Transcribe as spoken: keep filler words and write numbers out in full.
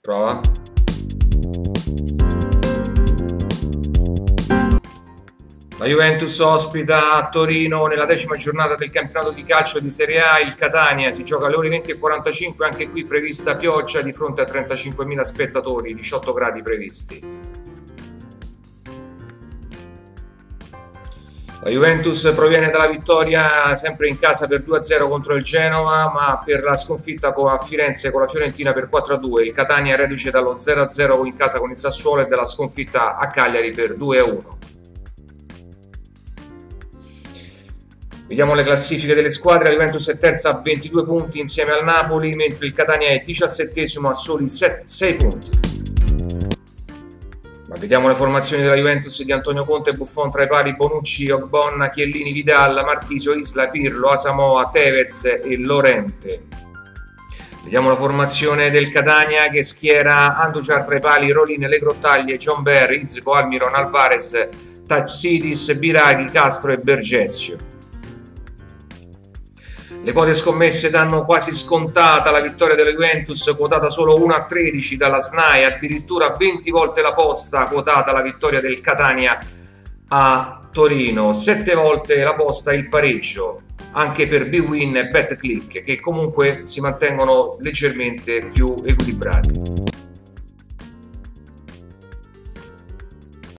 Prova. La Juventus ospita a Torino nella decima giornata del campionato di calcio di Serie A il Catania. Si gioca alle ore venti e quarantacinque, anche qui prevista pioggia di fronte a trentacinquemila spettatori, diciotto gradi previsti. La Juventus proviene dalla vittoria sempre in casa per due a zero contro il Genova, ma per la sconfitta a Firenze con la Fiorentina per quattro a due. Il Catania è reduce dallo zero a zero in casa con il Sassuolo e dalla sconfitta a Cagliari per due a uno. Vediamo le classifiche delle squadre. La Juventus è terza a ventidue punti insieme al Napoli, mentre il Catania è diciassettesimo a soli sei punti. Ma vediamo le formazioni della Juventus di Antonio Conte: Buffon tra i pali, Bonucci, Ogbonna, Chiellini, Vidal, Marchisio, Isla, Pirlo, Asamoah, Tevez e Llorente. Vediamo la formazione del Catania, che schiera Andujar tra i pali, Rolin, Le Grottaglie, John Bear, Izzico, Almiron, Alvarez, Tacidis, Biraghi, Castro e Bergesio. Le quote scommesse danno quasi scontata la vittoria della Juventus, quotata solo uno a tredici dalla S N A I, addirittura venti volte la posta quotata la vittoria del Catania a Torino, sette volte la posta il pareggio, anche per Bwin e BetClick, che comunque si mantengono leggermente più equilibrati.